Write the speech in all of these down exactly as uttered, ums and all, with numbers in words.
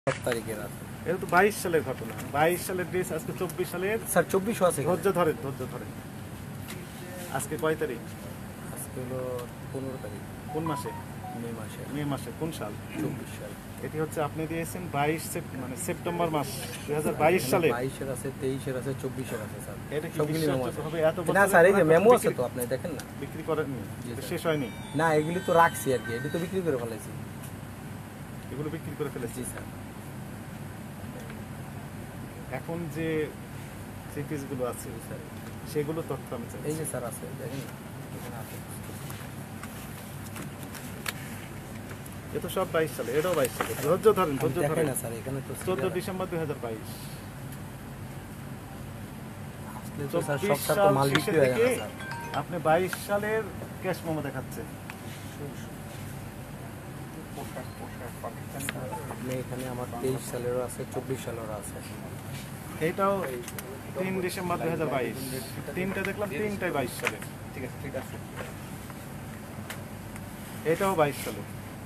সাত তারিখের আছে। এটা তো বাইশ সালের ঘটনা। বাইশ সালের ড্রেস আজকে চব্বিশ সালের। স্যার চব্বিশও আছে। ধৈর্য ধরেন ধৈর্য ধরেন। আজকে কয় তারিখ? আজকে হলো পনেরো তারিখ। কোন মাসে? মে মাসে। মে মাসে কোন সাল? চব্বিশ সাল। এটি হচ্ছে আপনি দিয়েছেন বাইশ মানে সেপ্টেম্বর মাস দুই হাজার বাইশ সালে। বাইশের আছে, তেইশের আছে, চব্বিশের আছে স্যার। এটা কি বিশ্বাসযোগ্য হবে? এত বছর না স্যার, এই যে মেমো আছে তো, আপনি দেখেন না। বিক্রি করেননি? শেষ হয়নি? না, এগুলি তো রাখছি আর কি, এটি তো বিক্রি করে ফেলেছি। এগুলো বিক্রি করে ফেলেছি স্যার। এখন যে থ্রি পিসগুলো আছে স্যার, সেগুলো তথ্য আমি চাই। এই যে স্যার আছে, দেখেন না, এখানে আছে। এ তো সব বাইশ সালে, এটাও বাইশ সালে। ধৈর্য ধরেন ধৈর্য ধরেন না স্যার, এখানে তো চোদ্দ ডিসেম্বর দুই হাজার বাইশ। আপনি বাইশ সালের ক্যাশ মেমো দেখাচ্ছেন। আপনি এখানে আমার তেইশ সালেরও আছে, চব্বিশ সালেরও আছে। এইটাও তিন ডিসেম্বর দুই হাজার বাইশ। তিনটা দেখলাম, তিনটাই বাইশ সালে। ঠিক আছে ঠিক আছে। এটাও বাইশ সালে,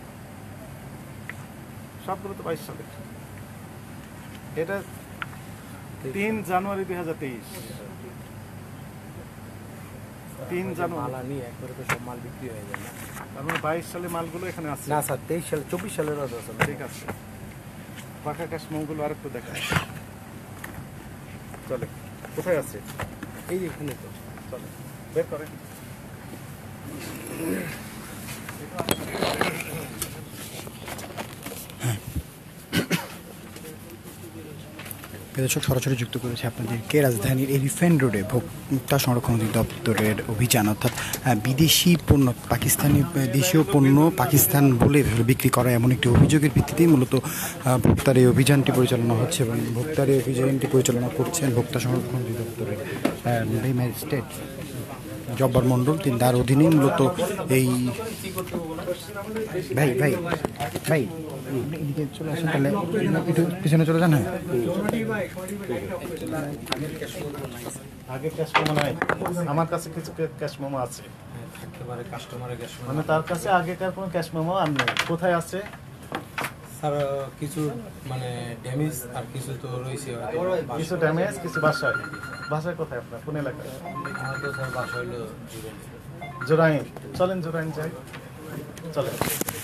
সবগুলো তো বাইশ সালে। এটা তিন জানুয়ারি দুই হাজার তেইশ। তিন জানুয়ারি একবারে তো সব মাল বিক্রি হয়ে যায় না। তার মানে বাইশ সালে মালগুলো এখানে আছে না স্যার, তেইশ সালে, চব্বিশ সালের আছে। ঠিক আছে, পাকা ক্যাশ মেমোগুলো আরেকটু দেখা চলে। কোথায় আছে? এই যে এখানে তো। চলে বের করেন। দর্শক, সরাসরি যুক্ত করেছে আপনাদেরকে রাজধানীর এলিফ্যান্ট রোডে ভোক্তা সংরক্ষণ অধিদপ্তরের অভিযান, অর্থাৎ বিদেশি পণ্য, পাকিস্তানি দেশীয় পণ্য পাকিস্তান বলে বিক্রি করা, এমন একটি অভিযোগের ভিত্তিতেই মূলত ভোক্তার এই অভিযানটি পরিচালনা হচ্ছে এবং ভোক্তার এই অভিযানটি পরিচালনা করছেন ভোক্তা সংরক্ষণ অধিদপ্তরের ম্যাজিস্ট্রেট জব্বার মণ্ডল। তিনি তার অধীনেই মূলত এই ভাই ভাই ভাই এদিকে চলে আসেন, তাহলে একটু পিছনে চলে যান। হ্যাঁ, আগে ক্যাশ মেমো নাই, আমার কাছে কিছু ক্যাশ মেমো আছে। মানে তার কাছে আগেকার কোনো ক্যাশ মেমো আর নেই। কোথায় আছে স্যার? কিছু মানে ড্যামেজ আর কিছু তো রয়েছে। কিছু ড্যামেজ, কিছু বাসায়। বাসায় কোথায় আপনার? কোন এলাকায়? আমাদের স্যার বাসা হইলো জোরাইন। চলেন জোরাইন যাই, চলেন।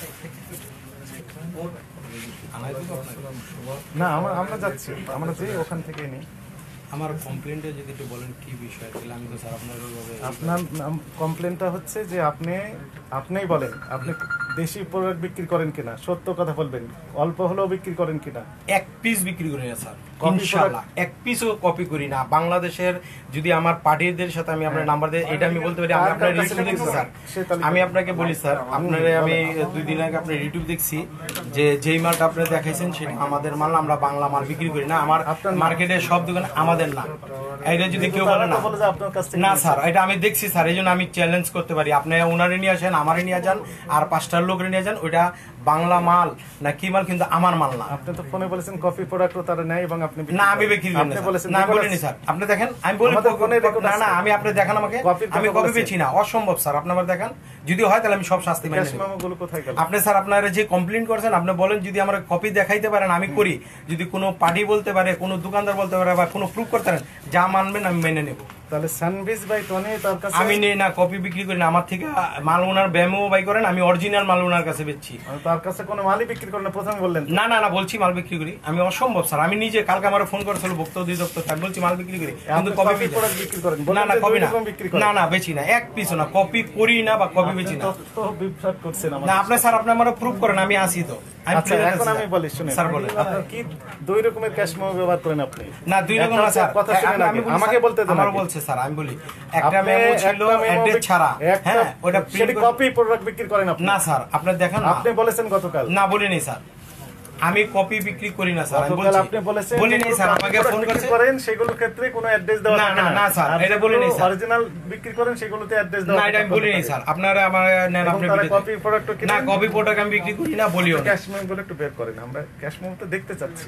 না, আমরা আমরা যাচ্ছি, আমরা যে ওখান থেকে নিই। আমার কমপ্লেনটা যদি একটু বলেন কি বিষয়, তাহলে আমি তো স্যার আপনার আপনার কমপ্লেনটা হচ্ছে যে আপনি আপনিই বলেন আপনি দেশি প্রোডাক্ট বিক্রি করেন কিনা, সত্য কথা বলবেন। অল্প হলেও বিক্রি করেন কিনা? এক পিস বিক্রি করি না স্যার, ইনশাআল্লাহ এক পিসও কপি করি না। বাংলাদেশের যদি আমার পার্টিদের সাথে আমি আপনার নাম্বার দেই, এটা আমি বলতে পারি। আমি আপনার রিভিউ দেখছি স্যার, আমি আপনাকে বলি স্যার, আপনার আমি দুই দিন আগে আপনার ইউটিউব দেখছি যে যেই মালটা আপনি দেখাইছেন সেটা আমাদের মাল, আমরা বাংলা মাল বিক্রি করি না। আমার মার্কেটে সব দোকান আমাদের না। এটা যদি কেউ বলে না, না স্যার, এটা আমি দেখছি স্যার, এই জন্য আমি চ্যালেঞ্জ করতে পারি। আপনি ওনারে নিয়ে আসেন, আমারে নিয়ে যান, আর পাঁচটার লোকের নিয়ে যান, ওইটা বাংলা মাল না কি মাল, কিন্তু আমার মাল না। আপনি তো ফোনে বলেছেন কপি প্রোডাক্টও তারা নেয় এবং আপনি না, আমি বিক্রি করি না। না, আমি বলিনি স্যার, আপনি দেখেন। আমি বলি না না, আমি আপনি দেখান আমাকে, আমি কপি বেচি না, অসম্ভব স্যার। আপনি আমার দেখান, যদি হয় তাহলে আমি সব শাস্তি মানি। আপনি স্যার আপনারা যে কমপ্লেন করছেন, আপনি বলেন যদি আমার কপি দেখাইতে পারেন আমি করি, যদি কোনো পার্টি বলতে পারে, কোনো দোকানদার বলতে পারে, বা কোনো প্রুফ করতে পারেন, যা মানবেন আমি মেনে নেব। তাহলে সানভিজ ভাই টনি তার কাছে আমি নেই না, কপি বিক্রি করি না। আমার থেকে মাল ওনার ব্যামো বাই করেন, আমি অরিজিনাল মাল ওনার কাছে বেচছি। তার কাছে কোনো মালই বিক্রি করেন না? প্রথমে বললেন না না না, বলছি মাল বিক্রি করি। আমি অসম্ভব স্যার, আমি নিজে কালকে আমার ফোন করেছিল ভোক্তা অধিদপ্তর, তাই বলছি মাল বিক্রি করি, কিন্তু কপি বিক্রি করেন না না, কপি না, না না বেচি না, এক পিসও না, কপি করি না বা কপি বেচি না। তো বিভ্রাট করছেন আমাকে। না আপনি স্যার, আপনি আমারে প্রুফ করেন, আমি আসি তো। আচ্ছা, এখন আমি বলি শুনুন স্যার, বলেন আপনারা কি দুই রকমের ক্যাশ মেমো ব্যবহার করেন আপনি? না, দুই রকম না স্যার, কথা শুনুন, আমি আমাকে বলতে দেন। আমার বলছে স্যার, আমি বলি একটা মেমো ছিল অ্যাড্রেস ছাড়া, হ্যাঁ, ওটা সেটা কপি প্রোডাক্ট বিক্রি করেন আপনি? না স্যার, আপনি দেখেন, আপনি বলেছেন গতকাল। না বলিনি স্যার, আমি কপি বিক্রি করি না স্যার। আমি বলছি আপনি বলেছেন বলিনি স্যার, আমাকে ফোন করেন সেগুলোর ক্ষেত্রে কোনো অ্যাড্রেস দেওয়া না না না স্যার, এটা বলিনি স্যার। অরিজিনাল বিক্রি করেন সেগুলোতে অ্যাড্রেস দেওয়া না, এটা আমি বলিনি স্যার। আপনারা আমার নেন, আপনি কপি প্রোডাক্ট কি না, কপি প্রোডাক্ট আমি বিক্রি করি না, বলিও না। ক্যাশ মেমো গুলো একটু বের করেন, আমরা ক্যাশ মেমো তো দেখতে চাচ্ছি।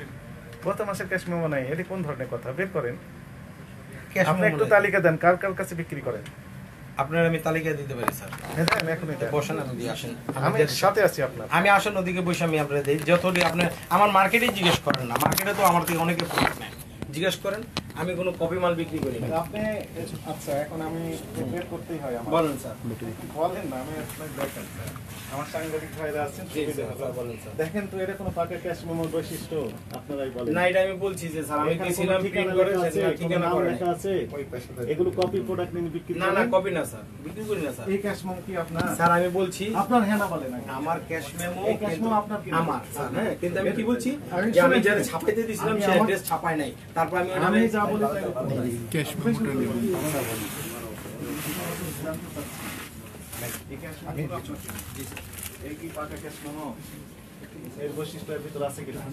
গত মাসের ক্যাশ মেমো নাই, এটা কোন ধরনের কথা? বের করেন, আপনি একটু তালিকা দেন কার কার কাছে বিক্রি করেন। আপনার আমি তালিকা দিতে পারি স্যার। হ্যাঁ দেন, এখনই দেন। বসেন, আমি দিয়ে আসেন। আমি সাথে আছি আপনার। আমি আসেন ওদিকে বসে আমি আপনার দিই যতটি আপনার আমার মার্কেটে জিজ্ঞেস করেন না, মার্কেটে তো আমার থেকে অনেকে প্রোডাক্ট নেয়, জিজ্ঞেস করেন। আমি কোনো কপি মাল বিক্রি করি না। আপনি আচ্ছা এখন আমি বের করতেই হয় আমার। বলেন স্যার। বলেন না, আমি আপনাকে দেখেন স্যার। আমার সাংবাদিক ভাইরা আছেন, জি সুবিধা স্যার, হবে। বলেন স্যার। দেখেন তো এটা কোনো পাকা ক্যাশ মেমোর বৈশিষ্ট্য আপনারাই বলেন। না, এটা আমি বলছি যে স্যার আমি এখানে গেছিলাম কোনো প্রিন্ট ঠিকানা করে লেখা আছে, সেটা কোনো ঠিকানা নাম করে লেখা আছে, এগুলো কপি প্রোডাক্ট নিয়ে বিক্রি না না করেন? কপি না স্যার, বিক্রি করি না স্যার। এই ক্যাশ মেমো কি আপনার? স্যার আমি বলছি আপনার হ্যাঁ না বলেন আগে। আমার ক্যাশ মেমো এই cash memo আপনার কি? আমার স্যার, হ্যাঁ, কিন্তু আমি কি বলছি আমি যে আমি শুনেছি। যারা ছাপাইতে দিয়েছিলাম আমি সে আমার- অ্যাড্রেস ছাপাই নাই, তারপর আমি ওটা আমি যা বলি তাই করতে হবে। ক্যাশ মেমোটা নেবেন। এই cash memo আপনার? এই কি পাকা ক্যাশ মেমো? এর বৈশিষ্ট্য এর ভিতর আছে কিনা?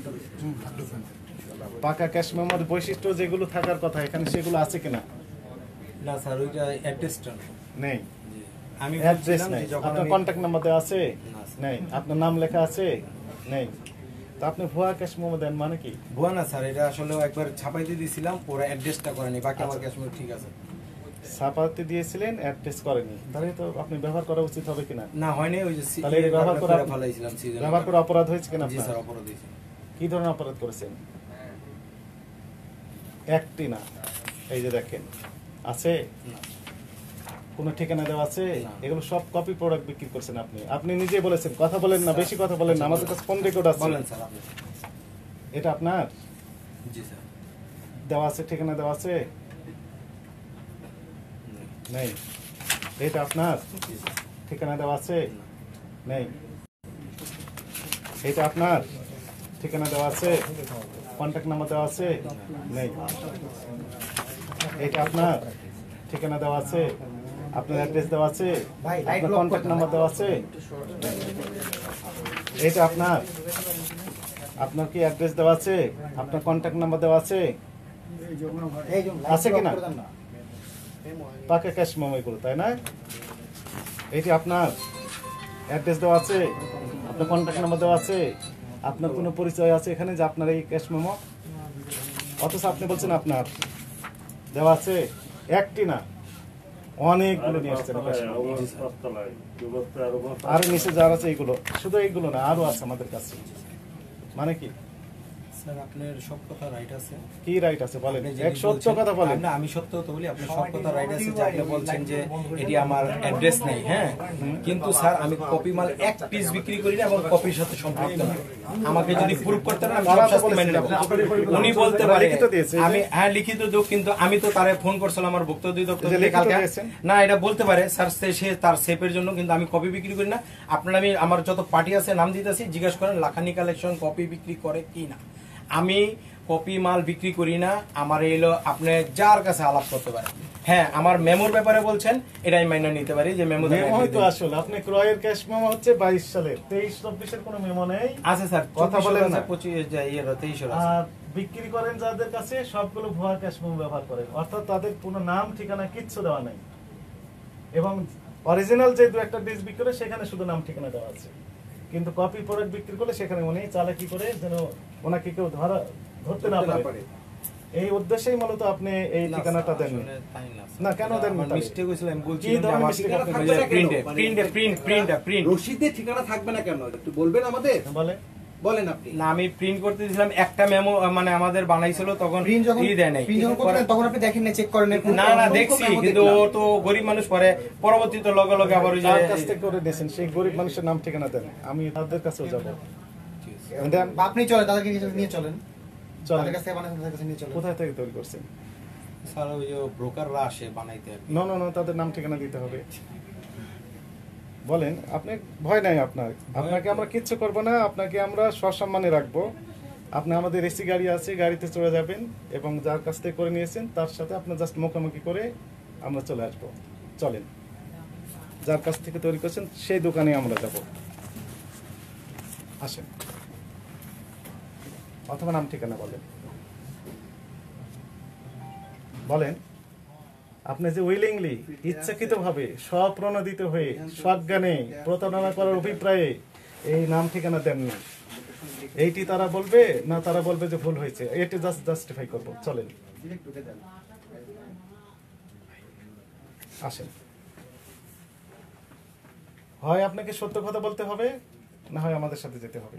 পাকা ক্যাশ মেমোর বৈশিষ্ট্য যেগুলো থাকার কথা এখানে সেগুলো আছে কিনা? না স্যার, ওইটা অ্যাড্রেসটা নেই। আমি অ্যাড্রেস বলছিলাম নেই। যে যখন আপনার আমি- কন্ট্যাক্ট নাম্বার দেওয়া আছে? না, স্যার। নেই। আপনার নাম লেখা আছে? নেই। তো আপনি ভুয়া ক্যাশ মেমো দেন মানে কি? ভুয়া না স্যার, এটা আসলে একবার ছাপাইতে দিয়েছিলাম, পরে অ্যাড্রেসটা করেনি, বাকি আমার আচ্ছা। ক্যাশ মেমো ঠিক আছে। ছাপাতে দিয়েছিলেন, অ্যাড্রেস করেনি, তাহলে তো আপনি ব্যবহার করা উচিত হবে কিনা? না হয়নি, ওই যে তাহলে এটা ব্যবহার করা ফেলাইছিলাম সিজন। ব্যবহার করে অপরাধ হয়েছে কিনা জি আপনার? স্যার, অপরাধ হয়েছে। কি ধরনের অপরাধ করেছেন? একটি না, এই যে দেখেন আছে, না। কোন ঠিকানা দেওয়া আছে? না। এগুলো সব কপি প্রোডাক্ট বিক্রি করছেন আপনি। আপনি নিজে বলেছেন, কথা বলেন না, বেশি কথা বলেন না, আমাদের কাছে ফোন রেকর্ড আছে। বলেন স্যার আপনি। এটা আপনার জি স্যার। দেওয়া আছে, ঠিকানা দেওয়া আছে? নেই। এটা আপনার জি স্যার। ঠিকানা দেওয়া আছে? নেই। এটা আপনার ঠিকানা দেওয়া আছে? কন্ট্যাক্ট নাম্বার দেওয়া আছে? নেই। এটা আপনার ঠিকানা দেওয়া আছে? আপনার অ্যাড্রেস দেওয়া আছে? আপনার কন্ট্যাক্ট নাম্বার দেওয়া আছে? এটা আপনার আপনার কি অ্যাড্রেস দেওয়া আছে? আপনার কন্ট্যাক্ট নাম্বার দেওয়া আছে? আছে কিনা? পাকা ক্যাশ মেমো এগুলো, তাই না? এটি আপনার অ্যাড্রেস দেওয়া আছে? আপনার কন্ট্যাক্ট নাম্বার দেওয়া আছে? আপনার কোনো পরিচয় আছে এখানে যে আপনার এই ক্যাশ মেমো? অথচ আপনি বলছেন আপনার দেওয়া আছে? একটি না, অনেকগুলো নিয়ে আসছেন cash memo। আরো নিচে যারা আছে এইগুলো, শুধু এইগুলো না, আরো আছে আমাদের কাছে। মানে কি স্যার আপনার সব কথা রাইট আছে। কি রাইট আছে বলেন, আপনি এক যেটি সত্য বলছেন- কথা বলেন। না, আমি সত্য কথা বলি, আপনার সব কথা রাইট আছে যে আপনি বলছেন যে এটি আমার অ্যাড্রেস নেই, হ্যাঁ, কিন্তু স্যার আমি কপি মাল এক পিস বিক্রি করি না এবং কপির সাথে সম্পৃক্ত না। আমাকে যদি প্রুফ করতে না, আমি সব শাস্তি মেনে নেব। উনি বলতে পারে লিখিত দিয়েছে, এই যে- আমি হ্যাঁ লিখিত দেব, কিন্তু আমি তো তারে ফোন করছিলাম আমার বক্তব্য দিতে এই যে লিখিত কালকে। দিয়েছেন? না, এটা বলতে পারে স্যার, সে- সে তার সেফের জন্য, কিন্তু আমি কপি বিক্রি করি না। আপনার আমি আমার যত পার্টি আছে নাম দিতেছি, জিজ্ঞাসা করেন লাখানি কালেকশন কপি বিক্রি করে কি না। আমি কপি মাল বিক্রি করি না। আমার এলো আপনি যার কাছে আলাপ করতে পারেন। হ্যাঁ, আমার মেমোর ব্যাপারে বলছেন, এটাই মাইনে নিতে পারি যে মেমো মেমো হয়তো আসলে আপনি ক্রয়ের ক্যাশ মেমো হচ্ছে বাইশ সালের, তেইশ চব্বিশের কোনো মেমো নেই। আছে স্যার, কথা বলেন না। পঁচিশ ইয়ে তেইশের আছে। আর বিক্রি করেন যাদের কাছে সবগুলো ভুয়া ক্যাশ মেমো ব্যবহার করেন, অর্থাৎ তাদের কোনো নাম ঠিকানা কিচ্ছু দেওয়া নাই, এবং অরিজিনাল যে দু একটা ডিস বিক্রি করে সেখানে শুধু নাম ঠিকানা দেওয়া আছে। কিন্তু কপি প্রোডাক্ট বিক্রি করলে সেখানে উনি চালাকি করে যেন ওনাকে কেউ ধরা ধরতে না পারে, এই উদ্দেশ্যেই মূলত আপনি এই না, ঠিকানাটা স্যার, দেন। আসলে তাই না, স্যার। না, কেন এটা দেননি আমার তাহলে? মিস্টেক হয়েছিল, আমি কি বলছিলাম যে ধরনের আমার mistake ঠিকানা আপনার? থাকবে না, প্রিন্টে মানে- প্রিন্টে প্রিন্ট প্রিন্টটা প্রিন্ট রশিদে ঠিকানা থাকবে না কেন একটু বলবেন আমাদের? বলে বলেন আপনি। না, আমি প্রিন্ট করতে দিয়েছিলাম একটা মেমো, মানে আমাদের বানাইছিল তখন প্রিন্ট যখন ই দেয় নাই। প্রিন্ট যখন করতেন তখন আপনি দেখেন না, চেক করেন না? না না দেখছি, কিন্তু ও তো গরিব মানুষ, পরে পরবর্তীতে লগে লগে আবার ওই যে যার কাছ থেকে করে দিয়েছেন সেই গরিব মানুষের নাম ঠিকানা দেন, আমি তাদের কাছেও যাবো। দেন, বা আপনি চলেন, তাদেরকে নিয়ে- নিয়ে চলেন, চলেন। তাদের কাছ থেকে বানান, তাদের কাছে নিয়ে চলেন। কোথায় থেকে তৈরি করছেন? স্যার ওই যে ব্রোকাররা আসে বানাইতে আর কি। না না না, তাদের নাম ঠিকানা দিতে হবে। বলেন, আপনি ভয় নাই আপনার, আপনাকে আমরা কিচ্ছু করবো না, আপনাকে আমরা সসম্মানে রাখবো। আপনি আমাদের এসি গাড়ি আছে, গাড়িতে চলে যাবেন এবং যার কাছ থেকে করে নিয়েছেন তার সাথে আপনার জাস্ট মুখোমুখি করে আমরা চলে আসবো। চলেন, যার কাছ থেকে তৈরি করছেন সেই দোকানে আমরা যাব। আসেন, অথবা নাম ঠিকানা বলেন। বলেন, আপনি যে উইলিংলি ইচ্ছাকৃতভাবে স্বপ্রণোদিত হয়ে সজ্ঞানে প্রতারণা করার অভিপ্রায়ে এই নাম ঠিকানা দেননি, এইটি তারা বলবে না, তারা বলবে যে ভুল হয়েছে, এটি জাস্ট জাস্টিফাই করবো। চলেন, আসেন। হয় আপনাকে সত্য কথা বলতে হবে, না হয় আমাদের সাথে যেতে হবে।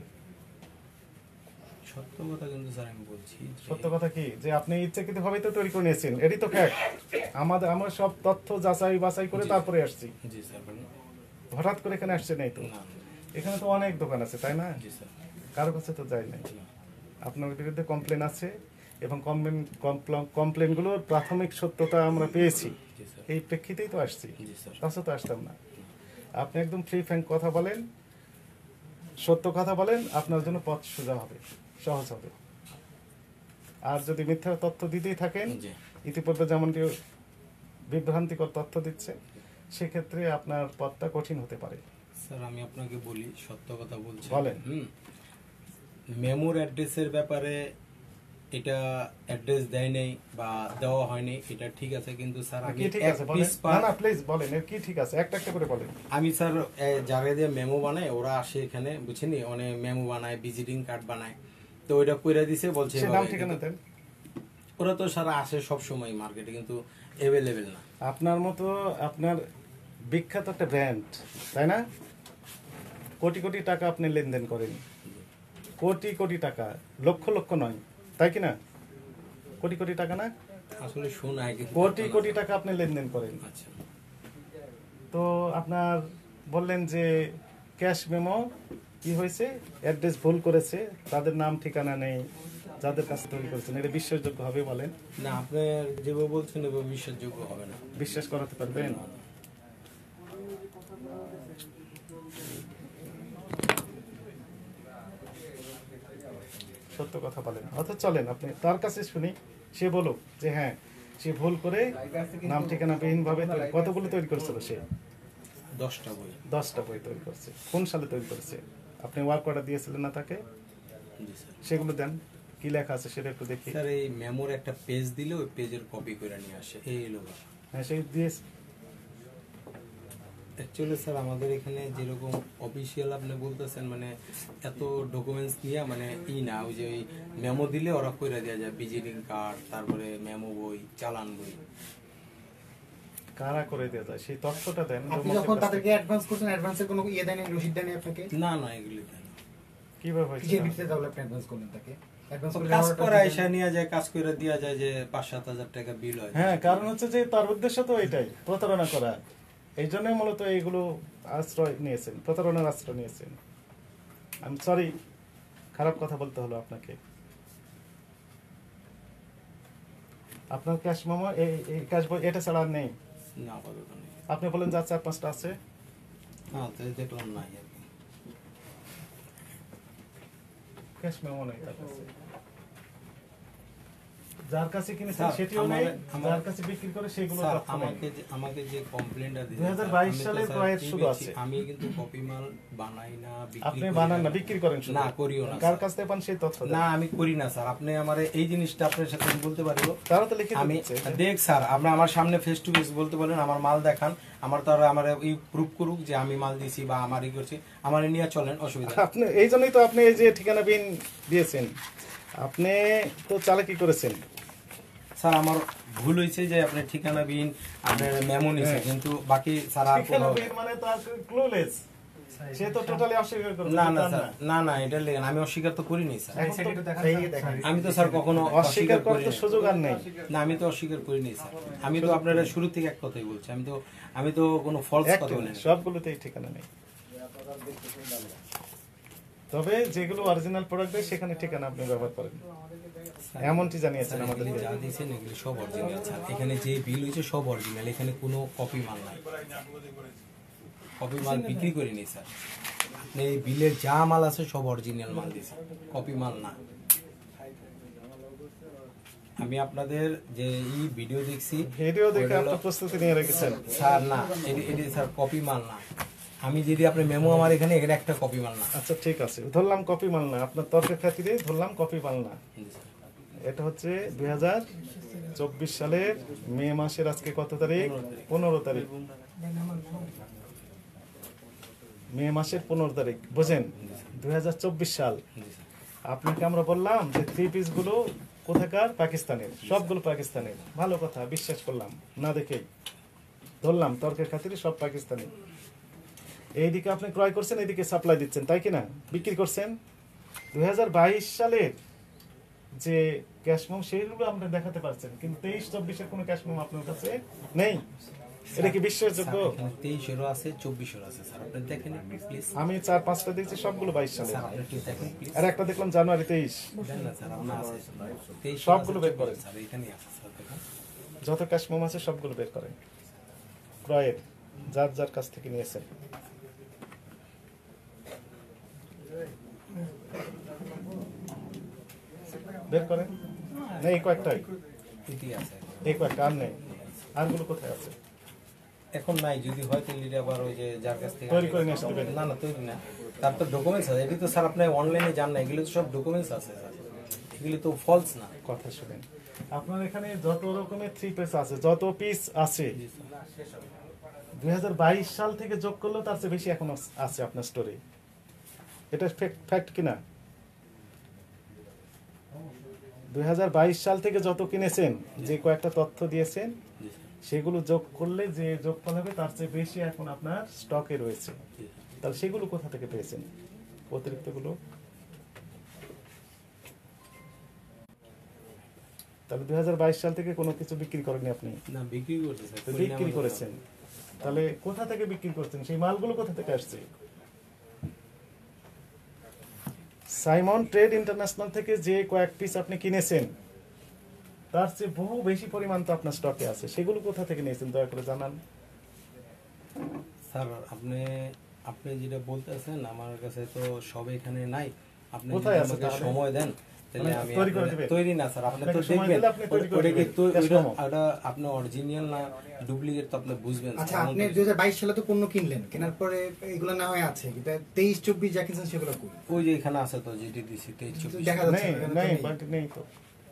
সত্য কথা কিন্তু স্যার আমি বলছি যে- সত্য কথা কি যে আপনি ইচ্ছাকৃত ভাবে তো তৈরি করে নিয়েছেন, এটাই তো ফ্যাক্ট। আমাদের আমরা সব তথ্য যাচাই বাছাই করে তারপরে আসছি, জি স্যার বলুন। হঠাৎ করে এখানে আসছে নাই তো। না, এখানে তো অনেক দোকান আছে তাই না, জি স্যার। কারো কাছে তো যায় নাই। না। আপনার বিরুদ্ধে কমপ্লেন আছে এবং কমপ্লেন কমপ্লেনগুলোর প্রাথমিক সত্যতা আমরা পেয়েছি, জি স্যার। এই প্রেক্ষিতেই তো আসছি, জি স্যার। তাছাড়া তো আসতাম না। আপনি একদম ফ্রি ফ্র্যাঙ্ক কথা বলেন, সত্য কথা বলেন, আপনার জন্য পথ সোজা হবে, সহজ হবে। আর যদি মিথ্যা তথ্য দিতেই থাকেন, জি। ইতিপূর্বে যেমনটি বিভ্রান্তিকর তথ্য দিচ্ছে, সেক্ষেত্রে আপনার পথটা কঠিন হতে পারে। স্যার আমি আপনাকে বলি, সত্য কথা বলছি। বলেন। হুম। মেমোর অ্যাড্রেসের ব্যাপারে এটা অ্যাড্রেস দেয় নাই বা দেওয়া হয়নি, এটা ঠিক আছে, কিন্তু স্যার আমি কি ঠিক এক আছে বলেন, piece না per- না প্লিজ বলেন এর কি ঠিক আছে, একটা একটা করে বলেন। আমি স্যার এ, যারা দিয়ে মেমো বানায় ওরা আসে এখানে, বুঝছেনি, অনেক মেমো বানায়, ভিজিটিং কার্ড বানায়, তো ওইটা কইরা দিছে বলছে সে এভাবে, নাম ঠিকানা কিন্তু দেন। ওরা তো সারা আসে সব সময় মার্কেটে, কিন্তু অ্যাভেলেবেল না। আপনার মতো আপনার বিখ্যাত একটা ব্র্যান্ড, তাই না? কোটি কোটি টাকা আপনি লেনদেন করেন, কোটি কোটি টাকা, লক্ষ লক্ষ নয়, তাই কি না? কোটি কোটি টাকা না, আসলে শোনায় কিন্তু কোটি কোটি টাকা আপনি লেনদেন করেন। আচ্ছা। তো আপনার বললেন যে ক্যাশ মেমো কি হয়েছে, অ্যাড্রেস ভুল করেছে, তাদের নাম ঠিকানা নেই, যাদের কাছে তৈরি করেছেন, এটা বিশ্বাসযোগ্য হবে বলেন? না, আপনি যেভাবে বলছেন এভাবে বিশ্বাসযোগ্য হবে না। বিশ্বাস করাতে পারবেন? সত্য কথা বলেন, অথচ চলেন আপনি তার কাছে শুনি, সে বলুক যে হ্যাঁ সে ভুল করে নাম ঠিকানা বিহীন ভাবে তৈরি- কতগুলো তৈরি করেছিল সে? দশটা বই। দশটা বই তৈরি করছে। কোন সালে তৈরি করেছে? আপনি ওয়ার্ক অর্ডার দিয়েছিলেন না তাকে? জি স্যার। সেগুলো দেন, কি লেখা আছে সেটা একটু দেখি। স্যার এই মেমোর একটা পেজ দিলে ওই পেজের কপি করে নিয়ে আসে, এই এলো। হ্যাঁ সেই দিয়ে অ্যাকচুয়ালি স্যার আমাদের এখানে যেরকম অফিসিয়াল আপনি বলতেছেন, মানে এত ডকুমেন্টস নিয়ে মানে ই না, ওই যে ওই মেমো দিলে ওরা কইরা দেওয়া যায়, ভিজিটিং কার্ড, তারপরে মেমো বই, চালান বই। কারা করে দেওয়া যায় সেই তথ্যটা দেন। আপনি যখন তাদেরকে অ্যাডভান্স করছেন, অ্যাডভান্সের কোনো ইয়ে দেয়নি, রসিদ দেয়নি আপনাকে? না না, এগুলি তাই না। কিভাবে হয়েছে? কিসের ভিত্তিতে তাহলে আপনি অ্যাডভান্স করলেন তাকে? অ্যাডভান্স করলে কাজ অর্ডারটা করা দিলেন। এসে নিয়ে যায়, কাজ করে দেওয়া যায়, যে পাঁচ সাত হাজার টাকা বিল হয়। হ্যাঁ, কারণ হচ্ছে যে তার উদ্দেশ্য তো এটাই, প্রতারণা করা। এই জন্যই মূলত এইগুলো আশ্রয় নিয়েছেন, প্রতারণার আশ্রয় নিয়েছেন। আমি সরি, খারাপ কথা বলতে হলো আপনাকে। আপনার ক্যাশ মেমো এই এই ক্যাশ বই এটা ছাড়া আর নেই? না, আপাতত নেই। আপনি বলেন যা চার পাঁচটা আছে। হ্যাঁ, তাই দেখলাম নাই আর কি। ক্যাশ মেমো নেই তার কাছে। যার কাছে কিনেছেন স্যার, সেটিও নেই, আমার- আমার- যার কাছে বিক্রি করে সেগুলো স্যার, তথ্য নেই। আমাকে যে আমাকে যে কমপ্লেনটা দিয়েছে, দুই হাজার বাইশ আমি তো সালের স্যার প্রায় কি শুরু বলছি, আছে। আমি কিন্তু কপি মাল বানাই না, বিক্রি আপনি করি বানান না, বিক্রি করেন শুধু। না, করিও না কার স্যার। কাছ থেকে পান সেই তথ্য দেন। না, আমি করি না স্যার। আপনি আমার এই জিনিসটা আপনার সাথে আমি বলতে পারবো, তারা তো লিখে আমি দিচ্ছে। দেখ স্যার, আপনি আমার সামনে ফেস টু ফেস বলতে বলেন, আমার মাল দেখান, আমার তো আর আমার এই প্রুফ করুক যে আমি মাল দিছি বা আমার ই করছি, আমার নিয়ে চলেন, অসুবিধা নেই। আপনি এই জন্যই তো আপনি এই যে ঠিকানা বিন দিয়েছেন, আপনি তো চালাকি করেছেন। স্যার আমার ভুল হয়েছে যে আপনি ঠিকানা বিন আপনার মেমো নিছে, কিন্তু বাকি স্যার আর ঠিকানা কোনো- বিন মানে তো আর ক্লুলেস, সে তো টোটালি অস্বীকার করে। না না স্যার, না না, এটা লেখেন, আমি অস্বীকার তো করিনি স্যার। এই সাইডে একটু দেখান, এই স্যার। দেখান। আমি তো স্যার কখনো অস্বীকার অস্বীকার করার করি তো সুযোগ আর নেই। না, আমি তো অস্বীকার করিনি স্যার। আমি তো আপনারা শুরু থেকে এক কথাই বলছি, আমি তো আমি তো কোনো ফলস কথা একদম বলিনি। সবগুলোতেই ঠিকানা নেই, তবে যেগুলো অরিজিনাল প্রোডাক্ট দেয় সেখানে ঠিকানা আপনি ব্যবহার করেন, এমনটি জানিয়েছেন স্যার, আমাদের। এগুলি যা দিয়েছেন এগুলি সব অরিজিনাল স্যার। এখানে যে বিল হয়েছে সব অরিজিনাল, এখানে কোনো কপি মাল নাই, কপি মাল বিক্রি করিনি স্যার। আপনি এই বিলের যা মাল আছে সব অরিজিনাল মাল দিয়েছেন, কপি মাল না। আমি আপনাদের যে ই ভিডিও দেখছি, ভিডিও দেখে ওইটা হলো- আপনি প্রস্তুতি নিয়ে রেখেছেন। স্যার না, এটি- এটি স্যার কপি মাল না। আমি যদি আপনি মেমো আমার এখানে, এখানে একটা কপি মাল না। আচ্ছা ঠিক আছে, ধরলাম কপি মাল না, আপনার তর্কের খাতিরে ধরলাম কপি মাল না। জি স্যার। এটা হচ্ছে দুই হাজার চব্বিশ সালের মে মাসের আজকে কত তারিখ? পনেরো তারিখ। মে মাসের পনেরো তারিখ, বুঝেন, দুই হাজার চব্বিশ সাল। জি স্যার। আপনাকে আমরা বললাম যে থ্রি পিস গুলো কোথাকার? পাকিস্তানের, সবগুলো পাকিস্তানের। ভালো কথা, বিশ্বাস করলাম না দেখেই, ধরলাম তর্কের খাতিরে সব পাকিস্তানি। এইদিকে আপনি ক্রয় করছেন, এইদিকে সাপ্লাই দিচ্ছেন, তাই কিনা? বিক্রি করছেন। দুই হাজার বাইশ সালের যে ক্যাশ মেমো সেইগুলো আপনি দেখাতে পারছেন, কিন্তু তেইশ চব্বিশের কোনো ক্যাশ মেমো আপনার কাছে নেই। এটা কি বিশ্বাসযোগ্য? তেইশেরও আছে, চব্বিশেরও আছে স্যার, আপনি দেখেন একটু প্লিজ। আমি চার পাঁচটা দেখছি, সবগুলো বাইশ সালে। স্যার আপনি একটু দেখেন প্লিজ। আর একটা দেখলাম জানুয়ারি তেইশ। দেন না স্যার, আপনার আছে তেইশ সবগুলো বের করেন। স্যার, এখানেই আছে স্যার, দেখেন। যত ক্যাশ মেমো আছে সবগুলো বের করেন, ক্রয়ের যার যার কাছ থেকে নিয়েছেন। বের করেন। না এই কয়েকটাই, এটি আছে। এই কয়েকটা আর নেই। আরগুলো কোথায় আছে? এখন নাই, যদি হয় তাহলে এটা আবার ওই যে যার কাছ থেকে তৈরি করে নিয়ে আসতে হবে। না না তৈরি না, তার তো ডকুমেন্টস আছে। এটি তো স্যার আপনি অনলাইনে যান না, এগুলো তো সব ডকুমেন্টস আছে স্যার, এগুলো তো ফলস না। কথা শুনেন, আপনার এখানে যত রকমের থ্রি পিস আছে, যত পিস আছে, দুই হাজার বাইশ সাল থেকে যোগ করলেও তার চেয়ে বেশি এখন আছে আপনার স্টোরে। এটা ফ্যাক্ট কিনা? দুই হাজার বাইশ সাল থেকে যত কিনেছেন, যে কয়েকটা তথ্য দিয়েছেন, সেগুলো যোগ করলে যে যোগফল হবে তার চেয়ে বেশি এখন আপনার স্টকে রয়েছে। তাহলে সেগুলো কোথা থেকে পেয়েছেন অতিরিক্তগুলো? তাহলে দুই হাজার বাইশ সাল থেকে কোনো কিছু বিক্রি করেননি আপনি? না, বিক্রি করতে স্যার, তো বিক্রি করেছেন, তাহলে কোথা থেকে বিক্রি করছেন? সেই মালগুলো কোথা থেকে আসছে? সাইমন ট্রেড ইন্টারন্যাশনাল থেকে যে কয়েক পিস আপনি কিনেছেন, তার চেয়ে বহু বেশি পরিমাণ তো আপনার স্টকে আছে। সেগুলো কোথা থেকে নিয়েছেন দয়া করে জানান। স্যার আপনি আপনি যেটা বলতেছেন আমার কাছে তো সব এখানে নাই। আপনি কোথায় যদি আছে আমাকে তাহলে? সময় দেন তাহলে মানে আমি তৈরি করে আপনাকে- দিবেন? তৈরি না স্যার, আপনি তো আপনাকে সময় দেখবেন দিলে আপনি তৈরি করে ওটা কি দিবেন। তো Cash ওটা memo? ওটা আপনি অরিজিনাল না ডুপ্লিকেট তো আপনি বুঝবেন আচ্ছা, স্যার। আপনি দুই হাজার বাইশ সালে তো পণ্য কিনলেন, কেনার পরে এগুলো না হয় আছে, কিন্তু তেইশ চব্বিশ যা কিনছেন সেগুলো কই? ওই যে এখানে আছে তো যেটি দিছি তেইশ চব্বিশ। দেখা যাচ্ছে নেই না, এখানে তো নেই নেই। বাট নেই তো।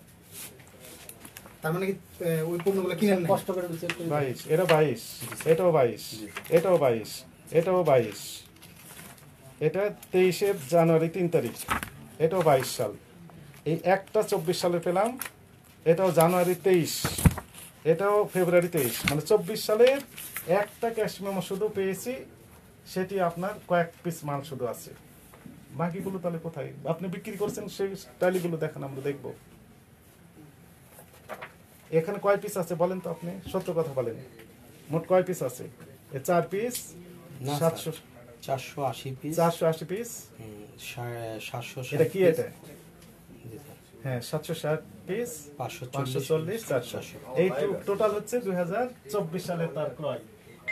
তার মানে কি আহ, ওই পণ্যগুলো কিনেন না? কষ্ট করে বাইশ, এটা বাইশ, এটাও বাইশ, এটাও বাইশ, এটাও বাইশ, এটা তেইশে জানুয়ারি তিন তারিখ, এটাও বাইশ সাল। এই একটা চব্বিশ সালে পেলাম, এটাও জানুয়ারি তেইশ, এটাও ফেব্রুয়ারি তেইশ, মানে চব্বিশ সালের একটা ক্যাশ মেমো শুধু পেয়েছি, সেটি আপনার কয়েক পিস মাল শুধু আছে। বাকিগুলো তাহলে কোথায় আপনি বিক্রি করছেন? সেই টালিগুলো দেখান, আমরা দেখব। এখানে কয় পিস আছে বলেন তো, আপনি সত্য কথা বলেন, মোট কয় পিস আছে? এ চার পিস, না সাতশো চারশো আশি পিস, চারশো আশি পিস। সাতশো এটা কি এটা? জি স্যার, হ্যাঁ, সাতশো ষাট পিস, পাঁচশো পাঁচশো চল্লিশ, চারশো। এই টোটাল হচ্ছে দুই হাজার চব্বিশ সালের তার ক্রয়।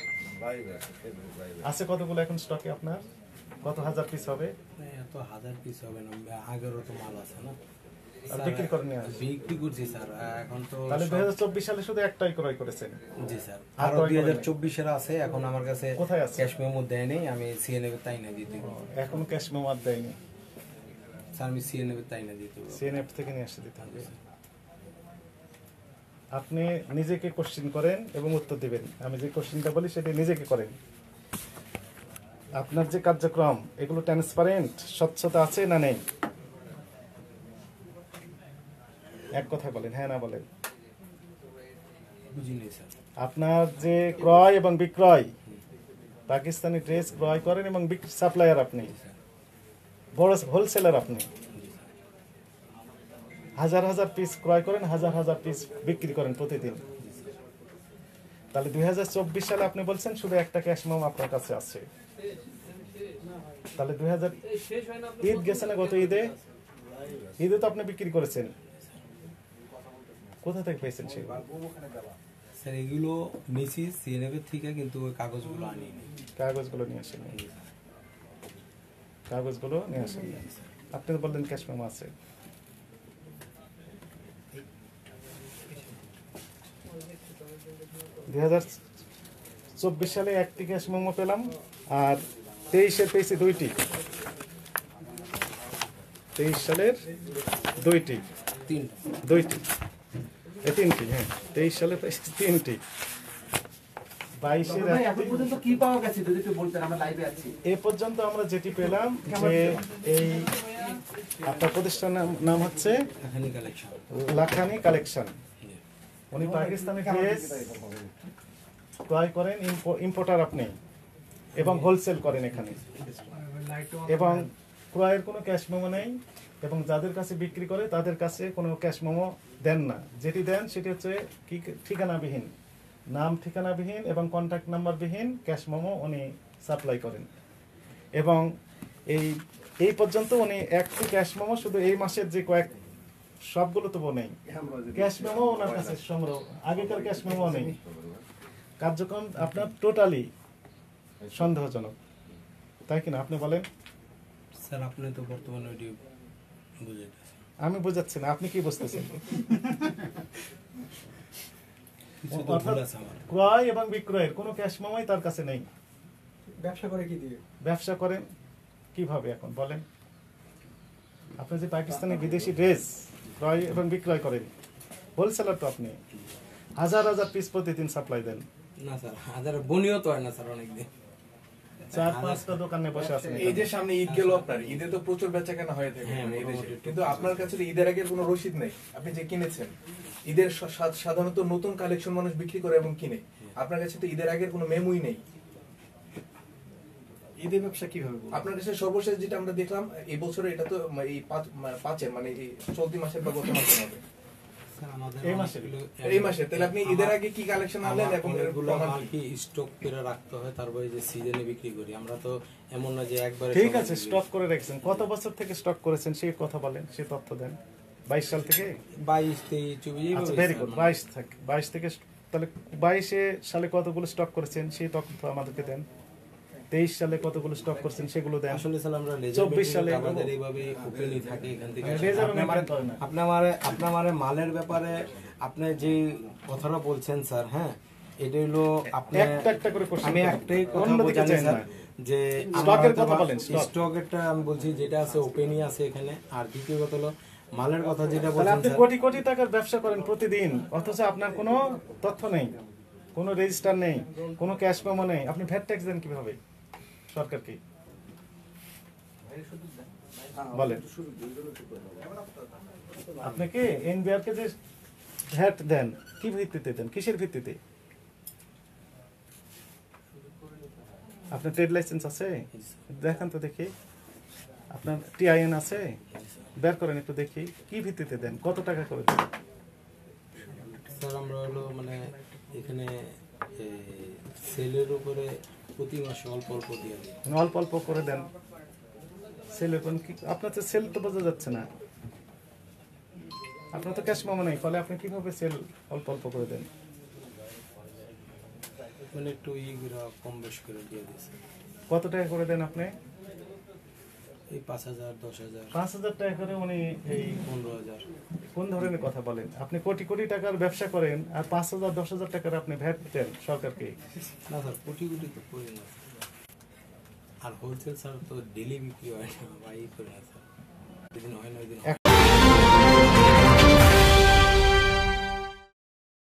আছে কতগুলো এখন স্টকে আপনার? কত হাজার পিস হবে? এত হাজার পিস হবে না, আগেরও তো মাল আছে না আর স্যার। বিক্রি করেননি আর? বিক্রি করছি স্যার, এখন তো তাহলে সব- দুই হাজার চব্বিশ সালে শুধু একটাই ক্রয় করেছেন। জি স্যার, আর আরো ক্রয় দুই হাজার করেননি? চব্বিশের আছে, এখন আমার কাছে কোথায় আছে? ক্যাশ মেমো দেয় নেই, আমি সিএনএফ তাই না দিতে পারবো। এখন ক্যাশ মেমো আর দেয়নি, স্যার আমি সিএনএফ তাই না দিতে পারবো। সিএনএফ থেকে নিয়ে আসতে দিতে হবে। আপনি নিজেকে কোশ্চিন করেন এবং উত্তর দিবেন। আমি যে কোশ্চিনটা বলি সেটা নিজেকে করেন। আপনার যে কার্যক্রম, এগুলো ট্রান্সপারেন্ট, স্বচ্ছতা আছে না নেই? এক কথায় বলেন, হ্যাঁ না বলেন। বুঝিনি স্যার। আপনার যে ক্রয় এবং বিক্রয়, পাকিস্তানি ড্রেস ক্রয় করেন এবং সাপ্লায়ার, আপনি বড় হোলসেলার, আপনি হাজার হাজার পিস ক্রয় করেন, হাজার হাজার পিস বিক্রি করেন প্রতিদিন। তাহলে দুই হাজার চব্বিশ সালে আপনি বলছেন শুধু একটা ক্যাশ মেমো আপনার কাছে আছে। তাহলে দুই হাজার ঈদ গেছে না, গত ঈদে ঈদে তো আপনি বিক্রি করেছেন, কোথা থেকে পেয়েছেন সেগুলো? স্যার এগুলো নিছি সিএনএফ এর থেকে, কিন্তু ওই কাগজগুলো আনিনি। কাগজগুলো নিয়ে আসেন, কাগজগুলো নিয়ে আসেন। আপনি তো বললেন ক্যাশ মেমো আছে। দুই হাজার চব্বিশ সালে একটি ক্যাশ মেমো পেলাম, আর তেইশে পেয়েছি দুইটি। তেইশ সালের দুইটি, তিন দুইটি, এ তিনটি, হ্যাঁ তেইশ সালে পেয়েছি তিনটি। বাইশের এখন পর্যন্ত কি পাওয়া গেছে যদি একটু বলতেন, আমরা লাইভে আছি। এ পর্যন্ত আমরা যেটি পেলাম, যে এই আপনার প্রতিষ্ঠানের নাম নাম হচ্ছে এখানে কালেকশন। লাখানি কালেকশন। উনি পাকিস্তানি ড্রেস ক্রয় করেন, ইম্পোর্টার আপনি। এবং হোলসেল করেন এখানে, এবং ক্রয়ের কোনো ক্যাশ মেমো নেই, এবং যাদের কাছে বিক্রি করে তাদের কাছে কোনো ক্যাশ মেমো দেন না। যেটি দেন সেটি হচ্ছে কি ঠিকানাবিহীন, নাম ঠিকানাবিহীন এবং কন্ট্যাক্ট নাম্বারবিহীন ক্যাশ মেমো উনি সাপ্লাই করেন। এবং এই এই পর্যন্ত উনি একটি ক্যাশ মেমো শুধু এই মাসের যে কয়েক সবগুলো তো নেই, ক্যাশ মেমো ওনার কাছে সংগ্রহ, আগেকার ক্যাশ মেমো নেই। কার্যক্রম আপনার টোটালি সন্দেহজনক, তাই কিনা আপনি বলেন? স্যার আপনি তো বর্তমানে ওইটি বুঝাইতেছেন, আমি বোঝাচ্ছি না, আপনি কি বুঝতেছেন? কিছু তো ভুল আছে আমার। ক্রয় এবং বিক্রয়ের কোনো ক্যাশ মেমোই তার কাছে নেই। ব্যবসা করে কি দিয়ে? ব্যবসা করেন কিভাবে এখন বলেন? আপনি যে পাকিস্তানি বিদেশি ড্রেস ক্রয় এবং বিক্রয় করেন, হোলসেলার তো আপনি, হাজার হাজার পিস প্রতিদিন সাপ্লাই দেন। না স্যার, হাজার বনিও তো হয় না স্যার, অনেকদিন চার পাঁচটা দোকানে বসে আছেন। এই যে সামনে ঈদ গেল, আপনার ঈদে তো প্রচুর বেচা কেনা হয়ে থাকে হ্যাঁ, মানে এই দেশে। মোটামুটি। কিন্তু আপনার কাছে তো ঈদের আগের কোনো রসিদ নেই, আপনি যে কিনেছেন। ঈদের সা- সা- সাধারণত নতুন কালেকশন মানুষ বিক্রি করে এবং কিনে, আপনার কাছে তো ঈদের আগের কোনো মেমোই নেই। ঈদের ব্যবসা কিভাবে বলবো? আপনার কাছে সর্বশেষ যেটা আমরা দেখলাম এই বছরে, এটা তো এই পাঁচ পাঁচের মানে এই চলতি মাসের বা গত মাসের হবে, স্যার আমাদের এই মাসে? অনেকগুলো- এই মাসে। তাহলে আপনি ঈদের আগে কি কালেকশন আনলেন আমার এবং এর অনেকগুলো প্রমাণ মাল কি? কি স্টক করে রাখতে হয়, তারপরে যে সিজনে বিক্রি করি। আমরা তো এমন না যে একবারে ঠিক সব আছে, বিক্রি স্টক করে রাখছেন। কত বছর থেকে স্টক করেছেন সেই কথা বলেন, সেই তথ্য দেন। বাইশ সাল থেকে? করি। বাইশ তেইশ চব্বিশ আচ্ছা, এইভাবেই ভেরি স্যার, গুড। মানে- বাইশ থেকে বাইশ থেকে তাহলে বাইশে সালে কতগুলো স্টক করেছেন সেই তথ্য আমাদেরকে দেন। তেইশ সালে কতগুলো স্টক করছেন সেগুলো দেন। আসলে স্যার আমরা চব্বিশ সালে আমাদের এইভাবে ওপেনই থাকে এখান থেকে। রেজাল্ট আপনি আমার- মেনটেন করে না। আপনি আমারে আপনি আমারে মালের ব্যাপারে আপনি যে কথাটা বলছেন স্যার, হ্যাঁ এটা হলো আপনি একটা একটা করে question আমি করেন। একটাই কথা অন্যদিকে বোঝানি যান স্যার না। যে স্টকের কথা বলেন, স্টক। স্টকেরটা আমি বলছি যেটা আছে ওপেনই আছে এখানে। আর দ্বিতীয় কথা হলো মালের কথা যেটা তাহলে বলছেন আপনি স্যার, কোটি কোটি টাকার ব্যবসা করেন প্রতিদিন, অথচ আপনার কোনো তথ্য নেই, কোনো রেজিস্টার নেই, কোনো ক্যাশ মেমো নেই। আপনি ভ্যাট ট্যাক্স দেন কিভাবে সরকারকে বলেন? আপনাকে এনবিআর কে যে ভ্যাট দেন কি ভিত্তিতে দেন, কিসের ভিত্তিতে? আপনার ট্রেড লাইসেন্স আছে? দেখান তো দেখি। আপনার টিআইএন আছে? বের করেন একটু দেখি। কি ভিত্তিতে দেন, কত টাকা করে দেন? স্যার আমরা হলো মানে এখানে সেলের উপরে প্রতি মাসে অল্প অল্প দিয়ে দিই। মানে অল্প অল্প করে দেন। সেলের কোন কি, আপনার তো সেল তো বোঝা যাচ্ছে না, আপনার তো ক্যাশ মেমো নেই, ফলে আপনি কিভাবে সেল অল্প অল্প করে দেন? মানে একটু ইগুলা কম বেশ করে দিয়ে দিয়েছে। কত টাকা করে দেন আপনি? এই পাঁচ হাজার দশ হাজার পাঁচ হাজার টাকা করে উনি এই পনেরো হাজার কোন ধরনের কথা বলেন? আপনি কোটি কোটি টাকার ব্যবসা করেন আর পাঁচ হাজার দশ হাজার টাকার আপনি ভ্যাট দেন সরকারকে। না স্যার, কোটি কোটি তো করি না। আর হোলসেল স্যার তো ডেলি বিক্রি হয় না বা ই করে না স্যার, যেদিন হয় না ওই দিন হয় না।